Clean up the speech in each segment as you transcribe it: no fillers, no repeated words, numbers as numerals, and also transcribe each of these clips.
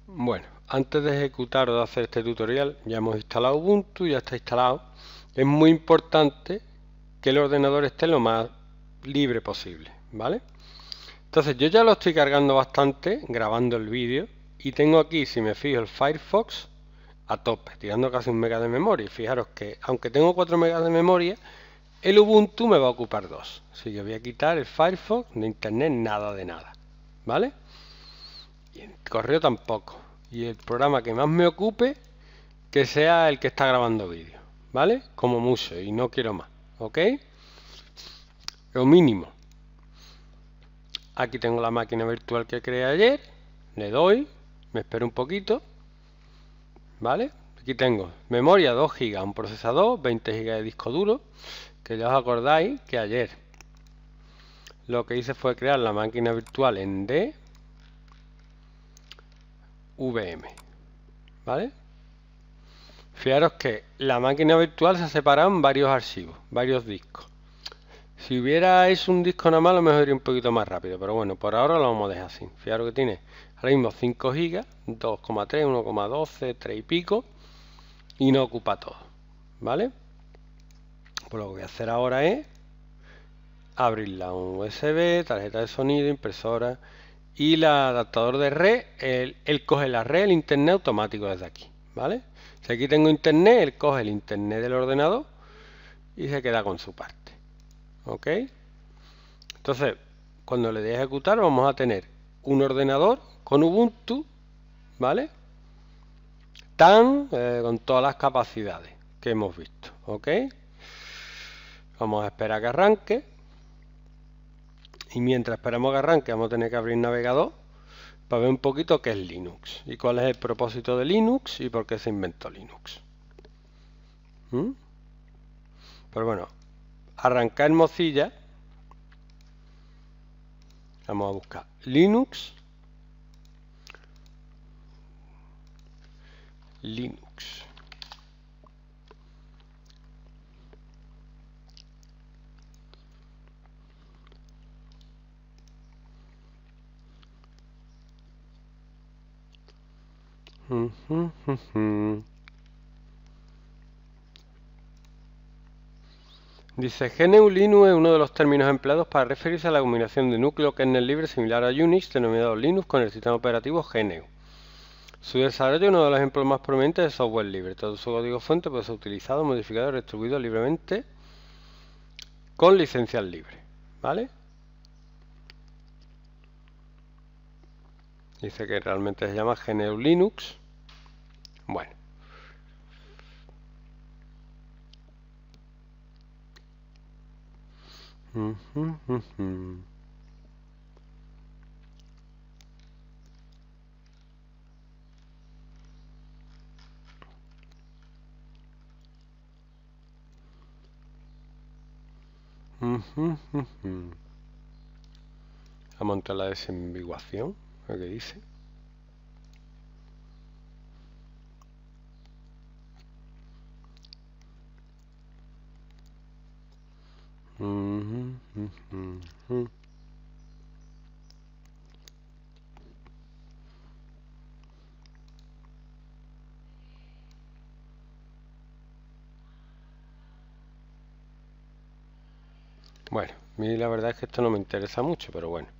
Bueno, antes de ejecutar o de hacer este tutorial, ya hemos instalado Ubuntu, ya está instalado. Es muy importante que el ordenador esté lo más libre posible, ¿vale? Entonces yo ya lo estoy cargando bastante, grabando el vídeo, y tengo aquí, si me fijo, el Firefox a tope, tirando casi 1 mega de memoria. Y fijaros que, aunque tengo 4 megas de memoria, el Ubuntu me va a ocupar 2. Así que voy a quitar el Firefox, de internet, nada de nada, ¿vale? Y el correo tampoco. Y el programa que más me ocupe, que sea el que está grabando vídeo, ¿vale? Como mucho, y no quiero más, ¿ok? Lo mínimo. Aquí tengo la máquina virtual que creé ayer, le doy, me espero un poquito, ¿vale? Aquí tengo memoria 2 GB, un procesador, 20 GB de disco duro, que ya os acordáis que ayer lo que hice fue crear la máquina virtual en DVM, ¿vale? Fijaros que la máquina virtual se ha separado en varios archivos, varios discos. Si hubiera hecho un disco nada más, a lo mejor iría un poquito más rápido, pero bueno, por ahora lo vamos a dejar así. Fijaros que tiene ahora mismo 5 GB, 2,3, 1,12, 3 y pico, y no ocupa todo, ¿vale? Pues lo que voy a hacer ahora es abrirla, un USB, tarjeta de sonido, impresora y el adaptador de red. Él coge la red, el internet automático desde aquí, ¿vale? Si aquí tengo internet, él coge el internet del ordenador y se queda con su parte, ¿ok? Entonces, cuando le dé a ejecutar, vamos a tener un ordenador con Ubuntu, ¿vale? Con todas las capacidades que hemos visto, ¿ok? Vamos a esperar a que arranque. Y mientras esperamos que arranque, vamos a tener que abrir el navegador para ver un poquito qué es Linux y cuál es el propósito de Linux y por qué se inventó Linux. Pero bueno, arrancar en Mozilla. Vamos a buscar Linux. Dice, GNU Linux es uno de los términos empleados para referirse a la combinación de núcleo kernel libre similar a Unix, denominado Linux, con el sistema operativo GNU. Su desarrollo es uno de los ejemplos más prominentes de software libre. Todo su código fuente puede ser utilizado, modificado y distribuido libremente con licencias libres, ¿vale? Dice que realmente se llama GNU Linux. Bueno. A montar la desambiguación, lo que dice. Bueno, a mí la verdad es que esto no me interesa mucho, pero bueno.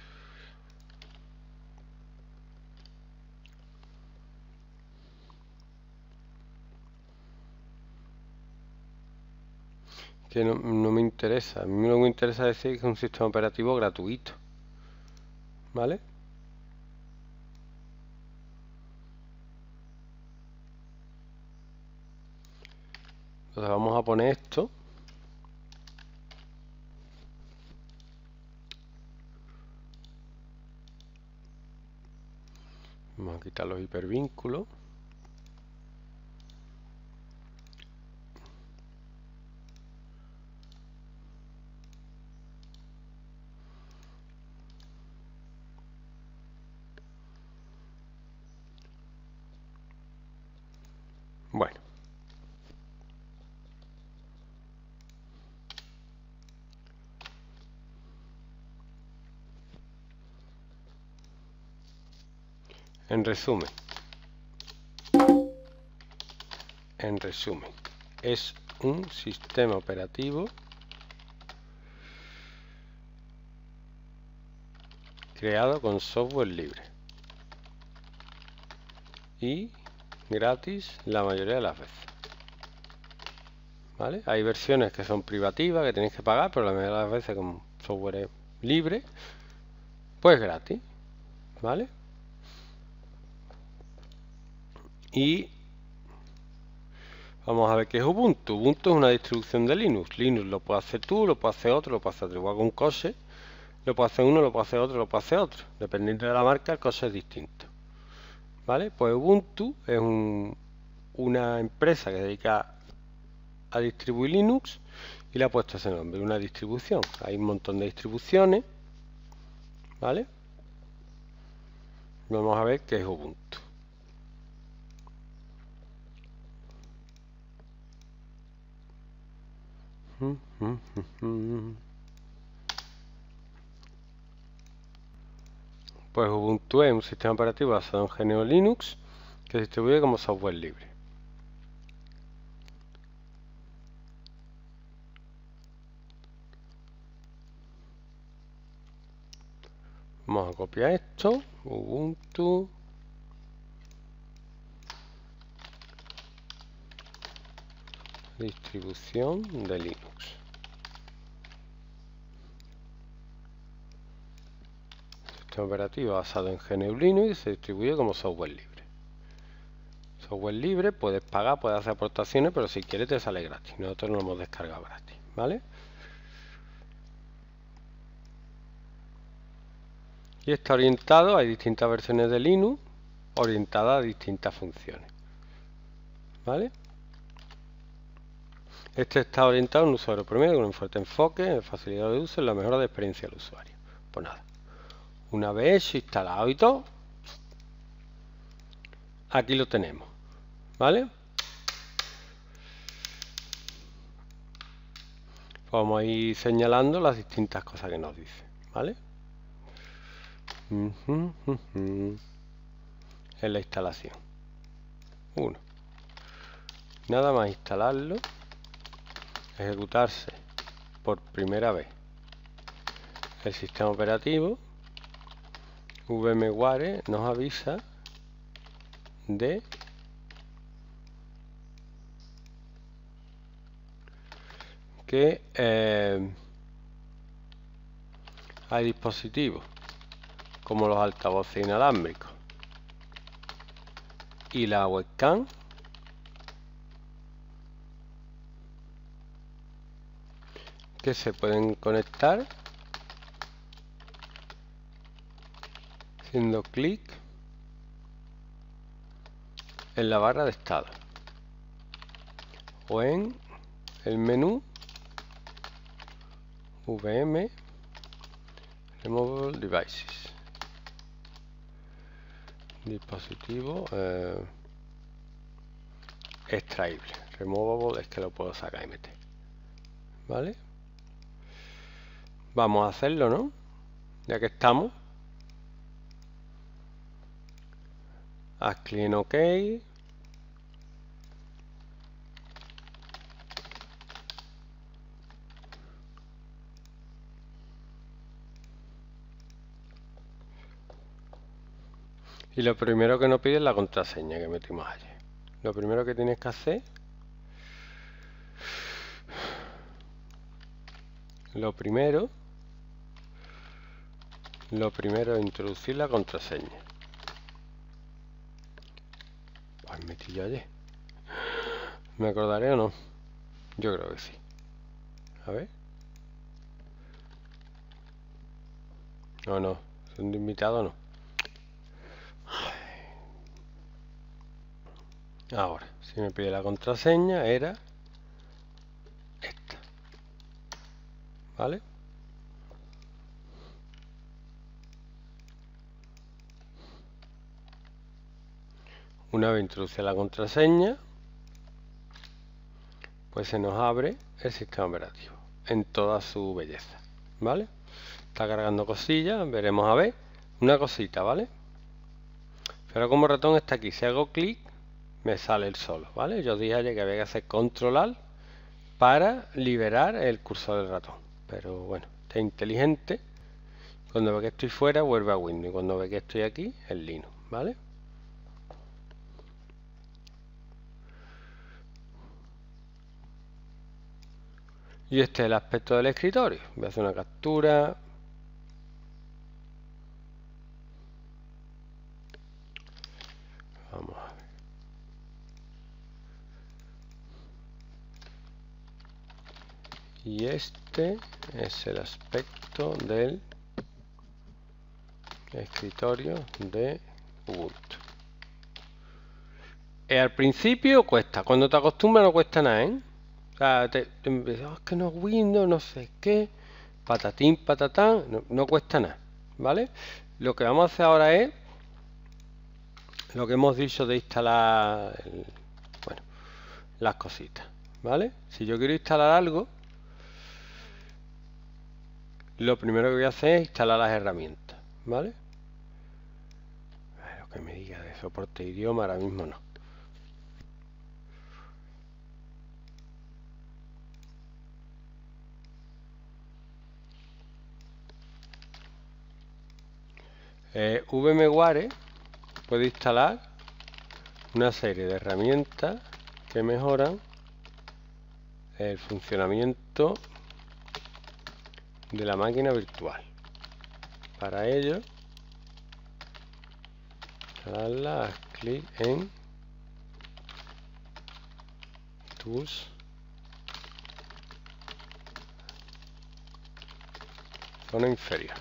Que no me interesa. A mí lo que me interesa decir que es un sistema operativo gratuito, ¿vale? Entonces vamos a poner esto. Vamos a quitar los hipervínculos. Bueno. En resumen, en resumen, es un sistema operativo creado con software libre y gratis la mayoría de las veces. ¿Vale? Hay versiones que son privativas, que tenéis que pagar, pero la mayoría de las veces como software es libre, pues gratis. ¿Vale? Y vamos a ver qué es Ubuntu. Ubuntu es una distribución de Linux. Linux lo puede hacer tú, lo puede hacer otro, lo puede hacer otro. Igual con Kose, lo puede hacer uno, lo puede hacer otro, lo puede hacer otro. Dependiendo de la marca, el Kose es distinto. ¿Vale? Pues Ubuntu es una empresa que se dedica a distribuir Linux y le ha puesto ese nombre, una distribución. Hay un montón de distribuciones. ¿Vale? Vamos a ver qué es Ubuntu. Pues Ubuntu es un sistema operativo basado en GNU Linux que se distribuye como software libre. Vamos a copiar esto, Ubuntu, distribución de Linux. Sistema operativo basado en GNU Linux y se distribuye como software libre. Software libre, puedes pagar, puedes hacer aportaciones, pero si quieres te sale gratis. Nosotros lo hemos descargado gratis, ¿vale? Y está orientado, hay distintas versiones de Linux orientadas a distintas funciones, ¿vale? Este está orientado a un usuario promedio con un fuerte enfoque en facilidad de uso y la mejora de experiencia del usuario. Pues nada, una vez instalado y todo, aquí lo tenemos, ¿vale? Vamos a ir señalando las distintas cosas que nos dice, ¿vale? En la instalación. 1. Nada más instalarlo, ejecutarse por primera vez el sistema operativo, VMware nos avisa de que hay dispositivos como los altavoces inalámbricos y la webcam que se pueden conectar haciendo clic en la barra de estado o en el menú VM Removable Devices, dispositivo extraíble. Removable es que lo puedo sacar y meter, ¿vale? Vamos a hacerlo, ¿no? Ya que estamos, haz clic en OK. Y lo primero que nos pide es la contraseña que metimos ayer. Lo primero que tienes que hacer, lo primero es introducir la contraseña. Pues metí yo ayer. ¿Me acordaré o no? Yo creo que sí. A ver. No, siendo invitado no. Ahora, si me pide la contraseña, era esta, ¿vale? Una vez introducida la contraseña, pues se nos abre el sistema operativo en toda su belleza, ¿vale? Está cargando cosillas, veremos a ver. Una cosita, ¿vale? Pero como ratón está aquí, si hago clic, me sale el solo, ¿vale? Yo dije ayer que había que hacer control alt para liberar el cursor del ratón, pero bueno, está inteligente. Cuando ve que estoy fuera vuelve a Windows, y cuando ve que estoy aquí es Linux, ¿vale? Y este es el aspecto del escritorio. Voy a hacer una captura. Vamos a ver. Y este es el aspecto del escritorio de Ubuntu. Al principio cuesta, cuando te acostumbras no cuesta nada, ¿eh? O sea, es que no es Windows, no sé qué, patatín, patatán, no cuesta nada, ¿vale? Lo que vamos a hacer ahora es lo que hemos dicho de instalar, bueno, las cositas, ¿vale? Si yo quiero instalar algo, lo primero que voy a hacer es instalar las herramientas, ¿vale? Lo que me diga de soporte de idioma ahora mismo no. VMware puede instalar una serie de herramientas que mejoran el funcionamiento de la máquina virtual. Para ello, instalarla, haz clic en Tools, zona inferior.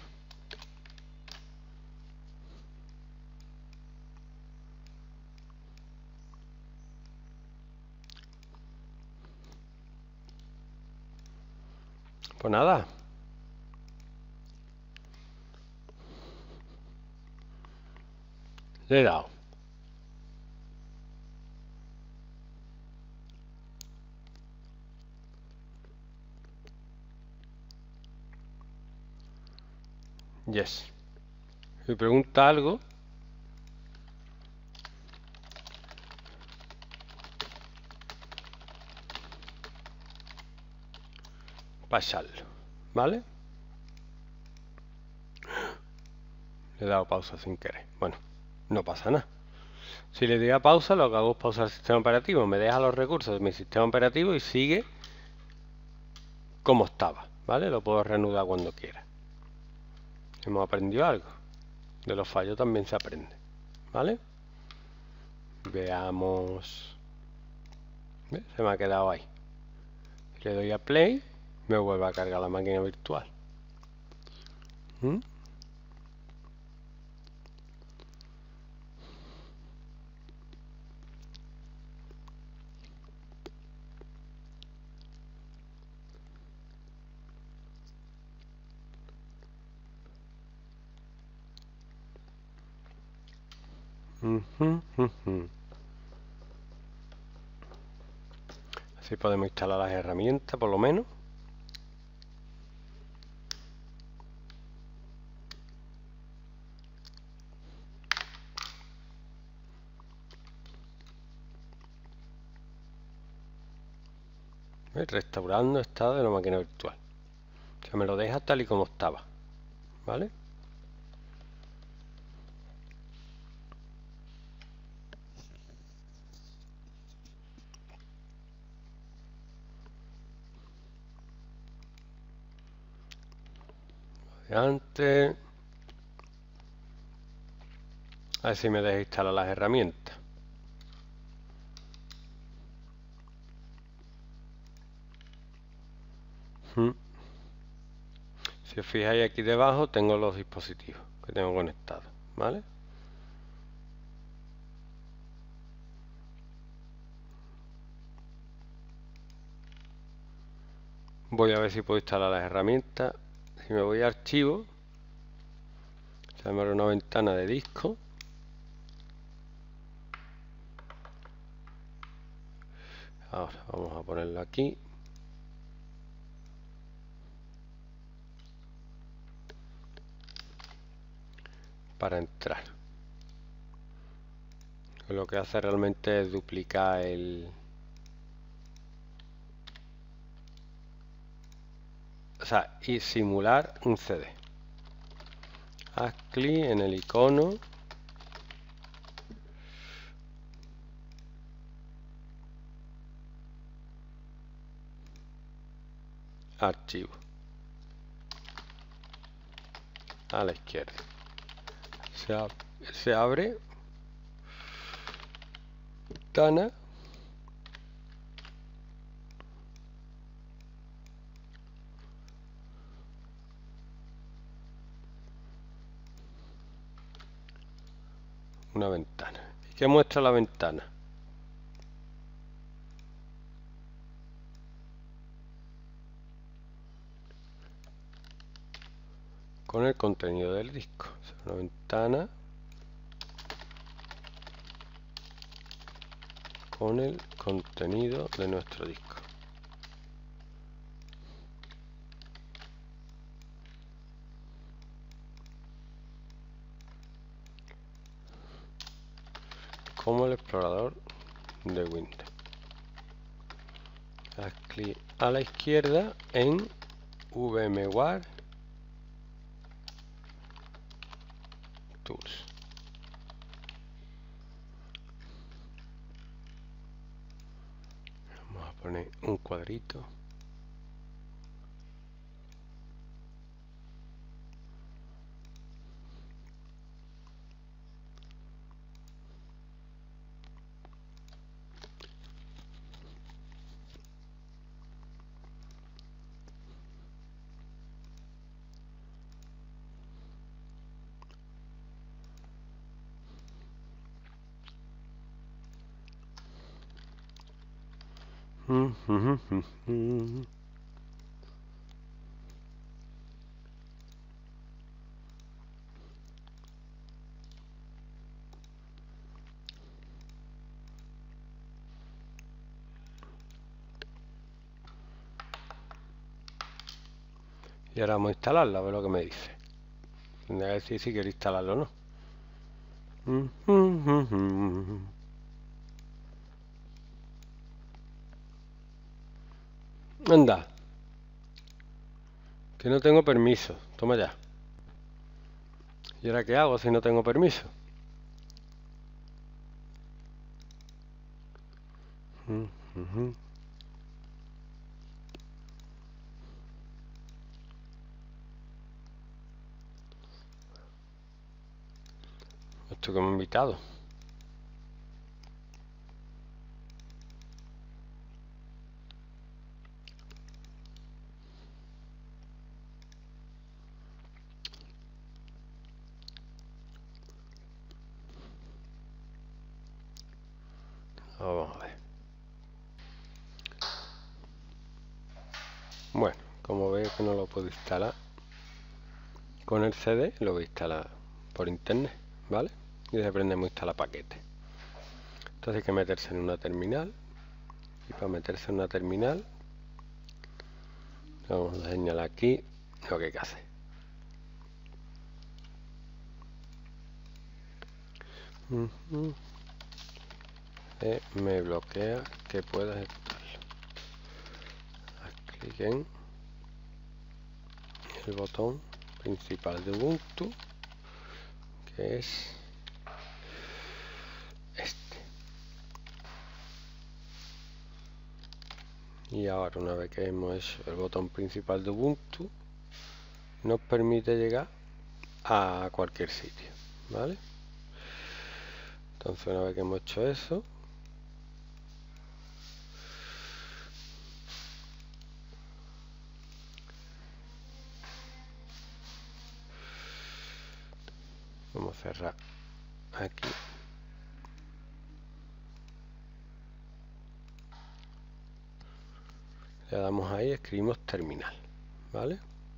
Pues nada. Le he dado. Yes. Si pregunta algo, pasarlo, ¿vale? Le he dado pausa sin querer. Bueno, no pasa nada. Si le doy a pausa, lo que hago es pausar el sistema operativo. Me deja los recursos de mi sistema operativo y sigue como estaba, ¿vale? Lo puedo reanudar cuando quiera. Hemos aprendido algo. De los fallos también se aprende, ¿vale? Veamos. ¿Ves? Se me ha quedado ahí. Le doy a play, me vuelve a cargar la máquina virtual. ¿Mm? Así podemos instalar las herramientas por lo menos. Restaurando estado de la máquina virtual. O sea, me lo deja tal y como estaba, ¿vale? Antes, a ver si me deja instalar las herramientas. Si os fijáis aquí debajo tengo los dispositivos que tengo conectados, ¿vale? Voy a ver si puedo instalar las herramientas. Si me voy a archivo, se abre una ventana de disco. Ahora vamos a ponerlo aquí. Para entrar. pues lo que hace realmente es duplicar y simular un CD. Haz clic en el icono archivo a la izquierda. Se abre ventana una ventana. ¿Y qué muestra la ventana? Con el contenido del disco. O sea, una ventana con el contenido de nuestro disco. Como el explorador de Windows. Haz clic a la izquierda en VMware Tools. Vamos a poner un cuadrito. Y ahora vamos a instalarlo, a ver lo que me dice. Tendrá que decir si quiero instalarlo o no. Anda, que no tengo permiso. Toma ya. ¿Y ahora qué hago si no tengo permiso? Esto que me he invitado. Vamos a ver. Bueno, como veo que no lo puedo instalar con el CD, lo voy a instalar por internet, ¿vale? Y después aprendemos a instalar paquetes. Entonces hay que meterse en una terminal. Y para meterse en una terminal, vamos a señalar aquí lo que hay que hacer. Me bloquea que pueda ejecutarlo. Haz clic en el botón principal de Ubuntu, que es este. Y ahora, una vez que hemos hecho el botón principal de Ubuntu, nos permite llegar a cualquier sitio, ¿vale? Entonces, una vez que hemos hecho eso, vamos a cerrar aquí. Le damos ahí, escribimos terminal, ¿vale?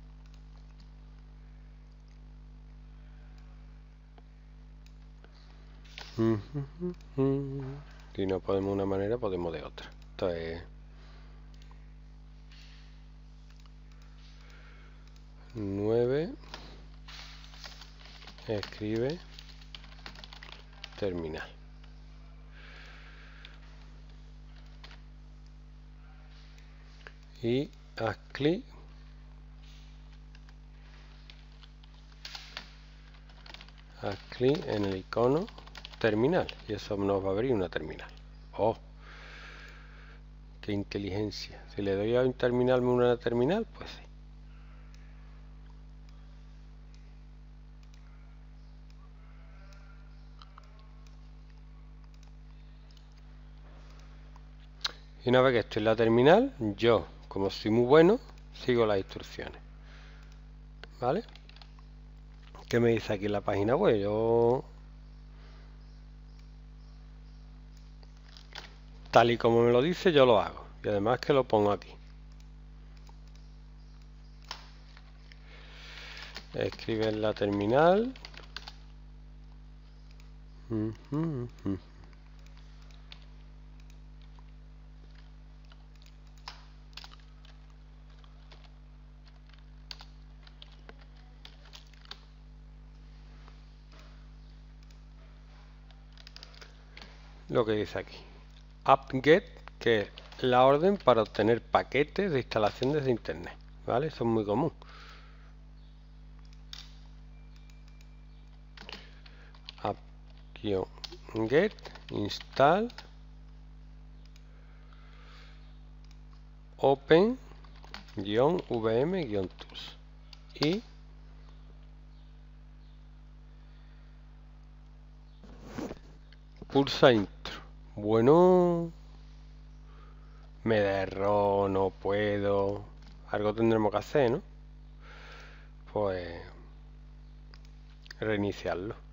Si no podemos de una manera, podemos de otra. Entonces, 9, escribe terminal. y haz clic en el icono terminal y eso nos va a abrir una terminal. ¡Oh! ¡Qué inteligencia! Si le doy a un terminal, me une a una terminal, pues sí. Y una vez que estoy en la terminal, yo, como soy muy bueno, sigo las instrucciones. ¿Vale? ¿Qué me dice aquí en la página web? Yo, tal y como me lo dice, yo lo hago. Y además que lo pongo aquí. Escribe en la terminal. Lo que dice aquí. apt-get, que es la orden para obtener paquetes de instalación desde internet. ¿Vale? Eso es muy común. apt-get install open-vm-tools y pulsa intro. Bueno, me da error, no puedo. Algo tendremos que hacer, ¿no? Pues reiniciarlo.